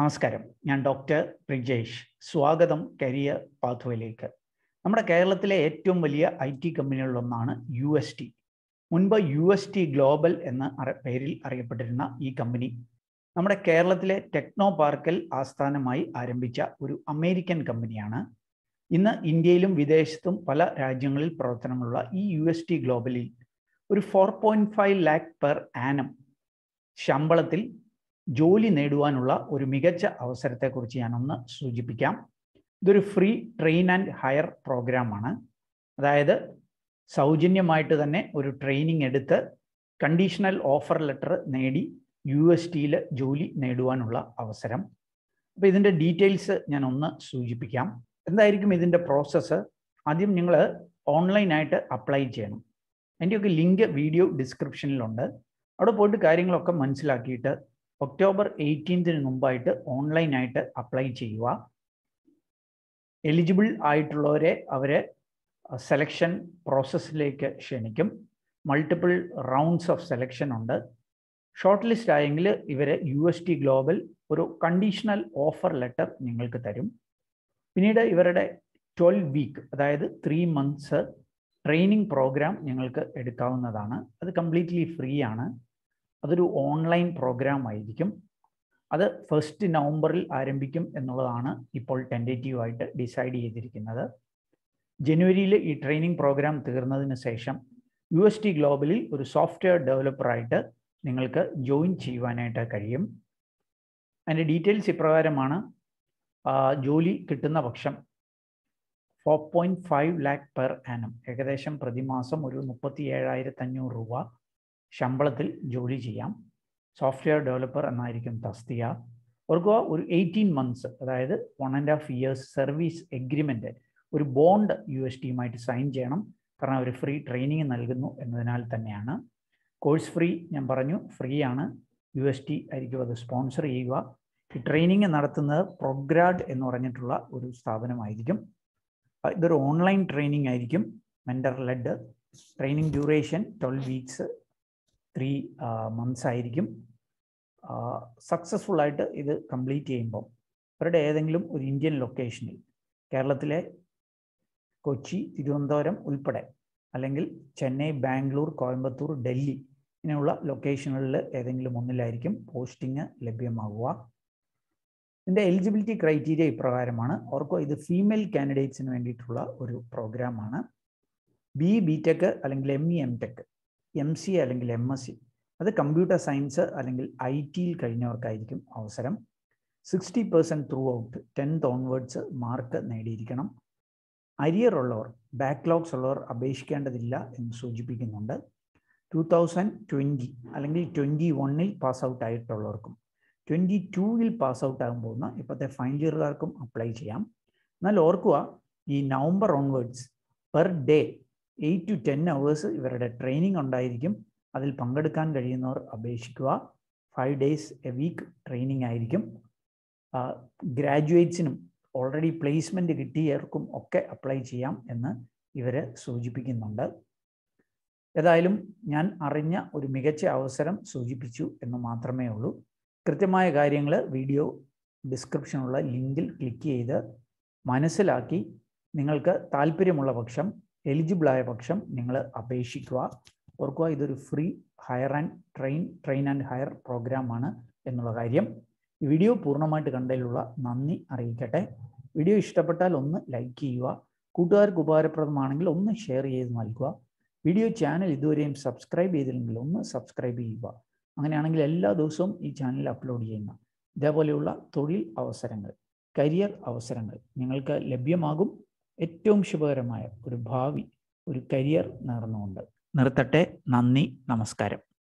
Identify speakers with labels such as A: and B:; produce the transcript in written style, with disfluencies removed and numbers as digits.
A: നമസ്കാരം. ഞാൻ ഡോക്ടർ ബ്രിജേഷ്. സ്വാഗതം കരിയർ പാത്വേയിലേക്ക്. നമ്മുടെ കേരളത്തിലെ ഏറ്റവും വലിയ IT കമ്പനികളിലൊന്നാണ് UST. മുൻപ് UST ഗ്ലോബൽ എന്ന പേരിൽ അറിയപ്പെട്ടിരുന്ന ഈ കമ്പനി നമ്മുടെ കേരളത്തിലെ ടെക്നോ പാർക്കിൽ ആസ്ഥാനമായി ആരംഭിച്ച ഒരു അമേരിക്കൻ കമ്പനിയാണ്. ഇന്ന് ഇന്ത്യയിലും വിദേശത്തും പല രാജ്യങ്ങളിൽ പ്രവർത്തനമുള്ള ഈ UST ഗ്ലോബലിൽ ഒരു 4.5 lakh പെർ ആനം ശമ്പളത്തിൽ ജോലി നേടുവാനുള്ള ഒരു മികച്ച അവസരത്തെക്കുറിച്ച് ഞാനൊന്ന് സൂചിപ്പിക്കാം. ഇതൊരു ഫ്രീ ട്രെയിൻ ആൻഡ് ഹയർ പ്രോഗ്രാമാണ്. അതായത് സൗജന്യമായിട്ട് തന്നെ ഒരു ട്രെയിനിങ് എടുത്ത് കണ്ടീഷണൽ ഓഫർ ലെറ്റർ നേടി USTയിൽ ജോലി നേടുവാനുള്ള അവസരം. അപ്പോൾ ഇതിൻ്റെ ഡീറ്റെയിൽസ് ഞാനൊന്ന് സൂചിപ്പിക്കാം. എന്തായിരിക്കും ഇതിൻ്റെ പ്രോസസ്സ്? ആദ്യം നിങ്ങൾ ഓൺലൈനായിട്ട് അപ്ലൈ ചെയ്യണം. അതിൻ്റെയൊക്കെ ലിങ്ക് വീഡിയോ ഡിസ്ക്രിപ്ഷനിലുണ്ട്. അവിടെ പോയിട്ട് കാര്യങ്ങളൊക്കെ മനസ്സിലാക്കിയിട്ട് ഒക്ടോബർ 18 മുമ്പായിട്ട് ഓൺലൈനായിട്ട് അപ്ലൈ ചെയ്യുക. എലിജിബിൾ ആയിട്ടുള്ളവരെ അവരെ സെലക്ഷൻ പ്രോസസ്സിലേക്ക് ക്ഷണിക്കും. മൾട്ടിപ്പിൾ റൗണ്ട്സ് ഓഫ് സെലക്ഷൻ ഉണ്ട്. ഷോർട്ട് ലിസ്റ്റ് ആയെങ്കിൽ ഇവരെ UST ഗ്ലോബൽ ഒരു കണ്ടീഷണൽ ഓഫർ ലെറ്റർ നിങ്ങൾക്ക് തരും. പിന്നീട് ഇവരുടെ 12 വീക്ക് അതായത് 3 months ട്രെയിനിങ് പ്രോഗ്രാം നിങ്ങൾക്ക് എടുക്കാവുന്നതാണ്. അത് കംപ്ലീറ്റ്ലി ഫ്രീ ആണ്. അതൊരു ഓൺലൈൻ പ്രോഗ്രാം ആയിരിക്കും. അത് 1 നവംബറിൽ ആരംഭിക്കും എന്നുള്ളതാണ് ഇപ്പോൾ ടെൻറ്റേറ്റീവായിട്ട് ഡിസൈഡ് ചെയ്തിരിക്കുന്നത്. ജനുവരിയിൽ ഈ ട്രെയിനിങ് പ്രോഗ്രാം തീർന്നതിന് ശേഷം UST ഗ്ലോബലിൽ ഒരു സോഫ്റ്റ്വെയർ ഡെവലപ്പറായിട്ട് നിങ്ങൾക്ക് ജോയിൻ ചെയ്യുവാനായിട്ട് കഴിയും. അതിൻ്റെ ഡീറ്റെയിൽസ് ഇപ്രകാരമാണ്. ജോലി കിട്ടുന്ന പക്ഷം 4.5 lakh പെർ ആനം, ഏകദേശം പ്രതിമാസം ഒരു 37,500 രൂപ ശമ്പളത്തിൽ ജോലി ചെയ്യാം. സോഫ്റ്റ്വെയർ ഡെവലപ്പർ എന്നായിരിക്കും തസ്തിക. ഓർക്കുക, ഒരു 18 months അതായത് 1.5 years സർവീസ് എഗ്രിമെൻ്റ്, ഒരു ബോണ്ട് USTയുമായിട്ട് സൈൻ ചെയ്യണം. കാരണം അവർ ഫ്രീ ട്രെയിനിങ് നൽകുന്നു എന്നതിനാൽ തന്നെയാണ്. കോഴ്സ് ഫീ ഞാൻ പറഞ്ഞു, ഫ്രീ ആണ്. UST ആയിരിക്കും അത് സ്പോൺസർ ചെയ്യുക. ഈ ട്രെയിനിങ് നടത്തുന്നത് പ്രോഗ്രാഡ് എന്ന് പറഞ്ഞിട്ടുള്ള ഒരു സ്ഥാപനമായിരിക്കും. ഇതൊരു ഓൺലൈൻ ട്രെയിനിങ് ആയിരിക്കും, mentor led. Training duration 12 weeks 3 months ആയിരിക്കും. സക്സസ്ഫുൾ ആയിട്ട് ഇത് കംപ്ലീറ്റ് ചെയ്യുമ്പോൾ അവരുടെ ഏതെങ്കിലും ഒരു ഇന്ത്യൻ ലൊക്കേഷനിൽ, കേരളത്തിലെ കൊച്ചി, തിരുവനന്തപുരം ഉൾപ്പെടെ, അല്ലെങ്കിൽ ചെന്നൈ, ബാംഗ്ലൂർ, കോയമ്പത്തൂർ, ഡൽഹി ഇങ്ങനെയുള്ള ലൊക്കേഷനുകളിൽ ഏതെങ്കിലും ഒന്നിലായിരിക്കും പോസ്റ്റിംഗ് ലഭ്യമാകുക. ഇതിൻ്റെ എലിജിബിലിറ്റി ക്രൈറ്റീരിയ ഇപ്രകാരമാണ്. ഓർക്കോ, ഇത് ഫീമെയിൽ കാൻഡിഡേറ്റ്സിന് വേണ്ടിയിട്ടുള്ള ഒരു പ്രോഗ്രാമാണ്. BTech അല്ലെങ്കിൽ ME MTech, MCA അല്ലെങ്കിൽ MSc, അത് കമ്പ്യൂട്ടർ സയൻസ് അല്ലെങ്കിൽ IT-യിൽ കഴിഞ്ഞവർക്കായിരിക്കും അവസരം. 60% throughout 10th onwards mark നേടിയിരിക്കണം. അരിയർ ഉള്ളവർ, ബാക്ക്ലോഗ്സ് ഉള്ളവർ അപേക്ഷിക്കേണ്ടതില്ല എന്ന് സൂചിപ്പിക്കുന്നുണ്ട്. 2020 അല്ലെങ്കിൽ 21-ൽ പാസ് ഔട്ട് ആയിട്ടുള്ളവർക്കും 22-ൽ പാസ് ഔട്ട് ആകാൻ പോകുന്ന ഇപ്പോഴത്തെ ഫൈനൽ ഇയറുകാർക്കും അപ്ലൈ ചെയ്യാം. എന്നാൽ ഓർക്കുക, ഈ November onwards per day 8 to 10 hours ഇവരുടെ ട്രെയിനിങ് ഉണ്ടായിരിക്കും. അതിൽ പങ്കെടുക്കാൻ കഴിയുന്നവർ അപേക്ഷിക്കുക. 5 days a week ട്രെയിനിങ് ആയിരിക്കും. ഗ്രാജുവേറ്റ്സിനും ഓൾറെഡി പ്ലേസ്മെൻറ്റ് കിട്ടിയവർക്കും ഒക്കെ അപ്ലൈ ചെയ്യാം എന്ന് ഇവർ സൂചിപ്പിക്കുന്നുണ്ട്. ഏതായാലും ഞാൻ അറിഞ്ഞ ഒരു മികച്ച അവസരം സൂചിപ്പിച്ചു എന്ന് മാത്രമേ ഉള്ളൂ. കൃത്യമായ കാര്യങ്ങൾ വീഡിയോ ഡിസ്ക്രിപ്ഷനുള്ള ലിങ്കിൽ ക്ലിക്ക് ചെയ്ത് മനസ്സിലാക്കി നിങ്ങൾക്ക് താല്പര്യമുള്ള പക്ഷം, എലിജിബിളായ പക്ഷം നിങ്ങൾ അപേക്ഷിക്കുക. ഓർക്കുക, ഇതൊരു free hire and train and hire പ്രോഗ്രാമാണ് എന്നുള്ള കാര്യം. ഈ വീഡിയോ പൂർണ്ണമായിട്ട് കണ്ടതിലുള്ള നന്ദി അറിയിക്കട്ടെ. വീഡിയോ ഇഷ്ടപ്പെട്ടാൽ ഒന്ന് ലൈക്ക് ചെയ്യുക. കൂട്ടുകാർക്ക് ഉപകാരപ്രദമാണെങ്കിൽ ഒന്ന് ഷെയർ ചെയ്ത് നൽകുക. വീഡിയോ ചാനൽ ഇതുവരെയും സബ്സ്ക്രൈബ് ചെയ്തില്ലെങ്കിൽ ഒന്ന് സബ്സ്ക്രൈബ് ചെയ്യുക. അങ്ങനെയാണെങ്കിൽ എല്ലാ ദിവസവും ഈ ചാനലിൽ അപ്ലോഡ് ചെയ്യുന്ന ഇതേപോലെയുള്ള തൊഴിൽ അവസരങ്ങൾ, കരിയർ അവസരങ്ങൾ നിങ്ങൾക്ക് ലഭ്യമാകും. ഏറ്റവും ശുഭകരമായ ഒരു ഭാവി, ഒരു കരിയർ നേർന്നുകൊണ്ട് നിർത്തട്ടെ. നന്ദി, നമസ്കാരം.